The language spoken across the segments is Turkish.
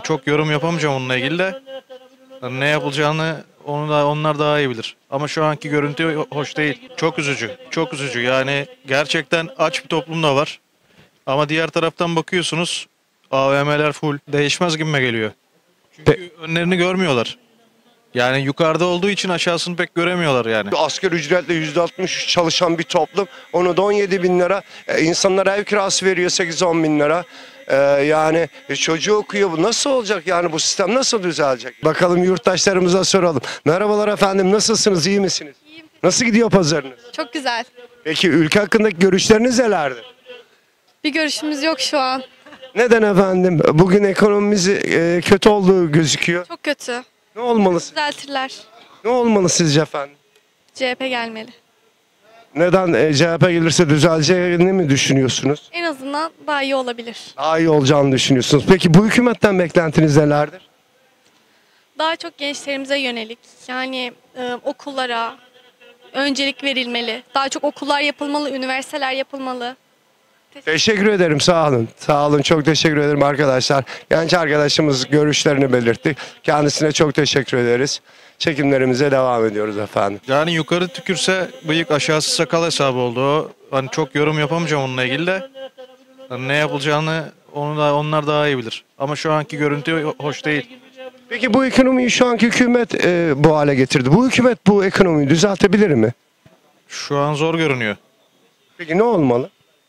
çok yorum yapamayacağım onunla ilgili de. Hani ne yapılacağını onlar daha iyi bilir. Ama şu anki görüntü hoş değil. Çok üzücü. Çok üzücü. Yani gerçekten aç bir toplum da var. Ama diğer taraftan bakıyorsunuz AVM'ler full. Değişmez gibime geliyor. Çünkü önlerini görmüyorlar. Yani yukarıda olduğu için aşağısını pek göremiyorlar yani. Asgari ücretle %60 çalışan bir toplum. Onu da 17 bin lira. İnsanlara ev kirası veriyor 8-10 bin lira. Çocuğu okuyor. Bu nasıl olacak yani, bu sistem nasıl düzelecek? Bakalım yurttaşlarımıza soralım. Merhabalar efendim, nasılsınız, iyi misiniz? İyiyim. Nasıl gidiyor pazarınız? Çok güzel. Peki ülke hakkındaki görüşleriniz nelerdir? Bir görüşümüz yok şu an. Neden efendim? Bugün ekonomimiz kötü olduğu gözüküyor. Çok kötü. Ne olmalı? Düzeltirler. Ne olmalı sizce efendim? CHP gelmeli. Neden CHP gelirse düzeleceğini mi düşünüyorsunuz? En azından daha iyi olabilir. Daha iyi olacağını düşünüyorsunuz. Peki bu hükümetten beklentiniz nelerdir? Daha çok gençlerimize yönelik. Yani okullara öncelik verilmeli. Daha çok okullar yapılmalı, üniversiteler yapılmalı. Teşekkür ederim, sağ olun. Sağ olun, çok teşekkür ederim arkadaşlar. Genç arkadaşımız görüşlerini belirtti. Kendisine çok teşekkür ederiz. Çekimlerimize devam ediyoruz efendim. Yani yukarı tükürse bıyık, aşağısı sakal hesabı oldu o. Hani çok yorum yapamayacağım onunla ilgili de. Hani ne yapılacağını onlar daha iyi bilir. Ama şu anki görüntü hoş değil. Peki bu ekonomiyi şu anki hükümet bu hale getirdi. Bu hükümet bu ekonomiyi düzeltebilir mi? Şu an zor görünüyor. Peki ne olmalı?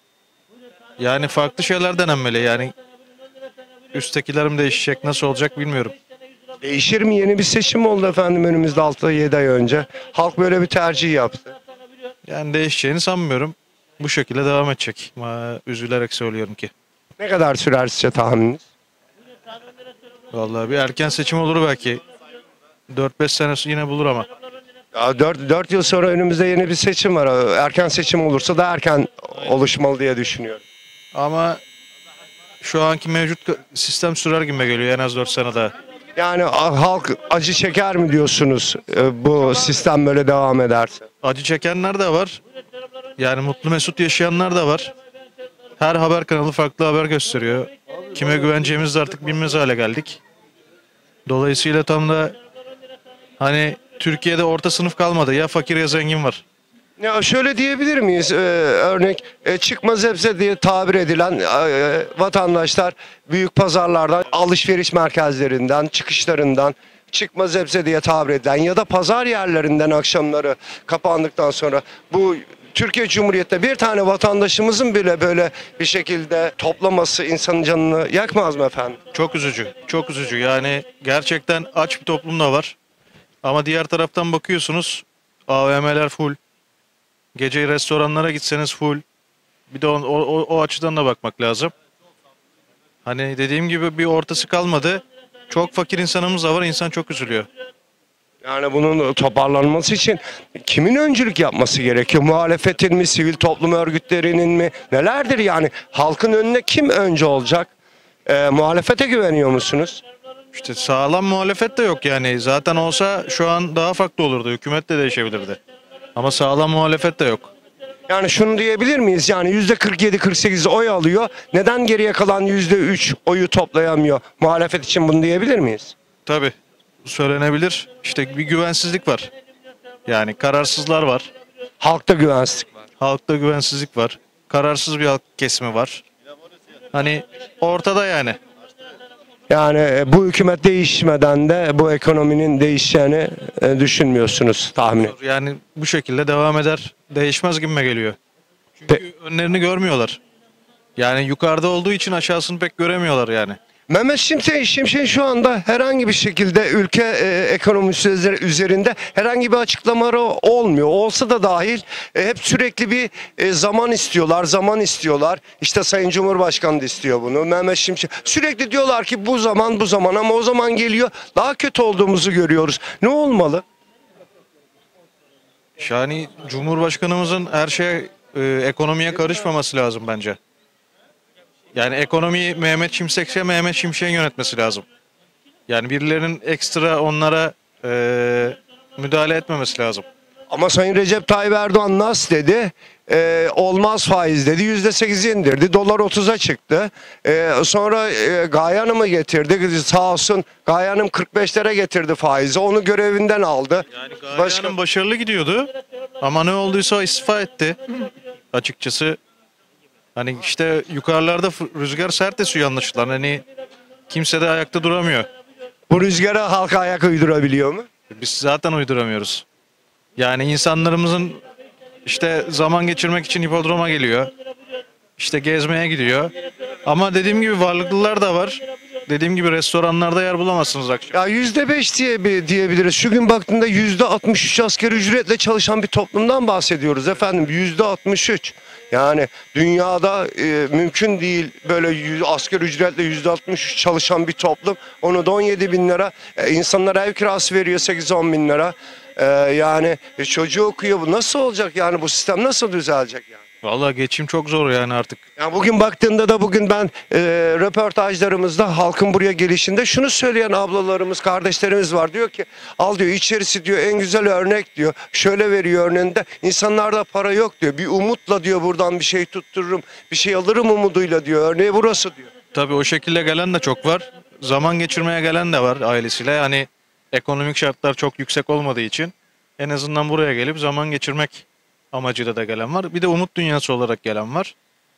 Yani farklı şeyler denenmeli yani. Üsttekiler mi değişecek, nasıl olacak bilmiyorum. Değişir mi? Yeni bir seçim oldu efendim önümüzde 6-7 ay önce. Halk böyle bir tercih yaptı. Yani değişeceğini sanmıyorum. Bu şekilde devam edecek. Ama üzülerek söylüyorum ki. Ne kadar sürer sizce tahmininiz? Vallahi bir erken seçim olur belki. 4-5 sene yine bulur ama. Ya 4 yıl sonra önümüzde yeni bir seçim var. Erken seçim olursa da erken oluşmalı diye düşünüyorum. Ama şu anki mevcut sistem sürer gibi geliyor en az 4 sene daha. Yani halk acı çeker mi diyorsunuz bu sistem böyle devam ederse? Acı çekenler de var. Yani mutlu mesut yaşayanlar da var. Her haber kanalı farklı haber gösteriyor. Kime güveneceğimizi de artık bilmez hale geldik. Dolayısıyla tam da hani Türkiye'de orta sınıf kalmadı. Ya fakir ya zengin var. Ya şöyle diyebilir miyiz? Örnek çıkma zebze diye tabir edilen vatandaşlar büyük pazarlardan, alışveriş merkezlerinden, çıkışlarından çıkma zebze diye tabir edilen ya da pazar yerlerinden akşamları kapandıktan sonra bu Türkiye Cumhuriyeti'nde bir tane vatandaşımızın bile böyle bir şekilde toplaması insanın canını yakmaz mı efendim? Çok üzücü. Çok üzücü. Yani gerçekten aç bir toplum da var. Ama diğer taraftan bakıyorsunuz AVM'ler full. Gece restoranlara gitseniz full. Bir de o açıdan da bakmak lazım. Hani dediğim gibi bir ortası kalmadı. Çok fakir insanımız da var. İnsan çok üzülüyor. Yani bunun toparlanması için kimin öncülük yapması gerekiyor? Muhalefetin mi, sivil toplum örgütlerinin mi? Nelerdir yani? Halkın önüne kim önce olacak? Muhalefete güveniyor musunuz? İşte sağlam muhalefet de yok yani. Zaten olsa şu an daha farklı olurdu. Hükümet de değişebilirdi. Ama sağlam muhalefet de yok. Yani şunu diyebilir miyiz? Yani %47-48 oy alıyor. Neden geriye kalan %3 oyu toplayamıyor? Muhalefet için bunu diyebilir miyiz? Tabii söylenebilir. İşte bir güvensizlik var. Yani kararsızlar var. Halkta güvensizlik var. Halkta güvensizlik var. Kararsız bir halk kesimi var. Hani ortada yani. Yani bu hükümet değişmeden de bu ekonominin değişeceğini düşünmüyorsunuz tahmin. Yani bu şekilde devam eder. Değişmez gibime geliyor. Çünkü önlerini görmüyorlar. Yani yukarıda olduğu için aşağısını pek göremiyorlar yani. Mehmet Şimşek şu anda herhangi bir şekilde ülke ekonomisi üzerinde herhangi bir açıklamaları olmuyor. Olsa da dahil hep sürekli bir zaman istiyorlar. İşte Sayın Cumhurbaşkanı da istiyor bunu. Mehmet Şimşek sürekli diyorlar ki bu zaman ama o zaman geliyor daha kötü olduğumuzu görüyoruz. Ne olmalı? Yani Cumhurbaşkanımızın her şeye ekonomiye karışmaması lazım bence. Yani ekonomiyi Mehmet Şimşek'in yönetmesi lazım. Yani birilerinin ekstra onlara müdahale etmemesi lazım. Ama Sayın Recep Tayyip Erdoğan nasıl dedi? olmaz faiz dedi. %8 indirdi. Dolar 30'a çıktı. Sonra Gaye Hanım'ı getirdi. Sağ olsun Gaye Hanım 45'lere getirdi faizi. Onu görevinden aldı. Yani Gaye Hanım başarılı gidiyordu ama ne olduysa o istifa etti açıkçası. Hani işte yukarılarda rüzgar sert esiyor anlaşılan. Hani kimse de ayakta duramıyor. Bu rüzgara halka ayak uydurabiliyor mu? Biz zaten uyduramıyoruz. Yani insanlarımızın işte zaman geçirmek için hipodroma geliyor. İşte gezmeye gidiyor. Ama dediğim gibi varlıklılar da var. Dediğim gibi restoranlarda yer bulamazsınız akşam. Ya %5 diyebiliriz. Şu gün baktığında %63 asgari ücretle çalışan bir toplumdan bahsediyoruz efendim. %63. Yani dünyada mümkün değil böyle asgari ücretle %63 çalışan bir toplum. Onu da 17 bin lira. İnsanlar ev kirası veriyor 8-10 bin lira. Yani çocuğu okuyor. Bu nasıl olacak yani, bu sistem nasıl düzelecek yani? Vallahi geçim çok zor yani artık. Yani bugün baktığında da bugün ben röportajlarımızda halkın buraya gelişinde şunu söyleyen ablalarımız, kardeşlerimiz var. Diyor ki al diyor, içerisi diyor en güzel örnek diyor. Şöyle veriyor örneğinde, insanlarda para yok diyor. Bir umutla diyor buradan bir şey tuttururum, bir şey alırım umuduyla diyor. Örneği burası diyor. Tabii o şekilde gelen de çok var. Zaman geçirmeye gelen de var ailesiyle. Yani ekonomik şartlar çok yüksek olmadığı için en azından buraya gelip zaman geçirmek amacıyla da gelen var. Bir de umut dünyası olarak gelen var.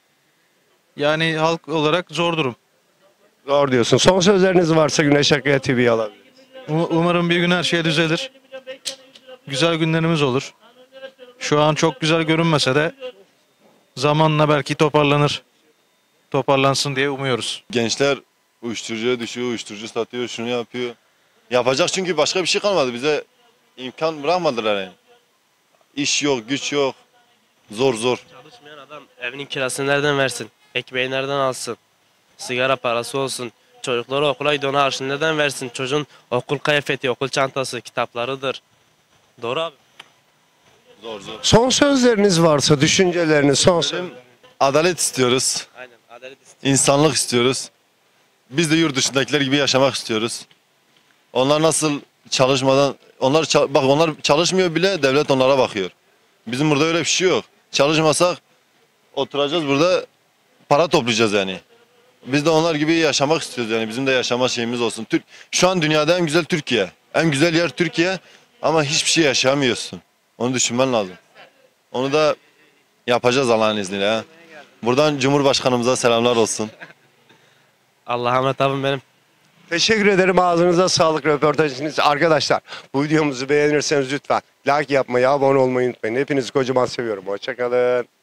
Yani halk olarak zor durum. Doğru diyorsun. Son sözleriniz varsa Güneş Akkaya TV'ye alabiliriz. Umarım bir gün her şey düzelir. Güzel günlerimiz olur. Şu an çok güzel görünmese de zamanla belki toparlanır. Toparlansın diye umuyoruz. Gençler uyuşturucuya düşüyor, uyuşturucu satıyor, şunu yapıyor. Yapacak çünkü başka bir şey kalmadı. Bize imkan bırakmadılar yani. İş yok, güç yok. Zor. Çalışmayan adam evinin kirasını nereden versin? Ekmeği nereden alsın? Sigara parası olsun. Çocukları okula gidiyor, ona harçlığını nereden versin? Çocuğun okul kıyafeti, okul çantası, kitaplarıdır. Doğru abi. Zor. Son sözleriniz varsa, düşünceleriniz, son söz. Adalet istiyoruz. Aynen, adalet istiyor. İnsanlık istiyoruz. Biz de yurt dışındakiler gibi yaşamak istiyoruz. Onlar nasıl çalışmadan, bak onlar çalışmıyor bile, devlet onlara bakıyor. Bizim burada öyle bir şey yok. Çalışmasak oturacağız burada, para toplayacağız yani. Biz de onlar gibi yaşamak istiyoruz yani. Bizim de yaşama şeyimiz olsun. Şu an dünyada en güzel Türkiye. En güzel yer Türkiye ama hiçbir şey yaşayamıyorsun. Onu düşünmen lazım. Onu da yapacağız Allah'ın izniyle. Ha. Buradan Cumhurbaşkanımıza selamlar olsun. Allah'a emanet abim benim. Teşekkür ederim. Ağzınıza sağlık röportajınız. Arkadaşlar bu videomuzu beğenirseniz lütfen like yapmayı, abone olmayı unutmayın. Hepinizi kocaman seviyorum. Hoşça kalın.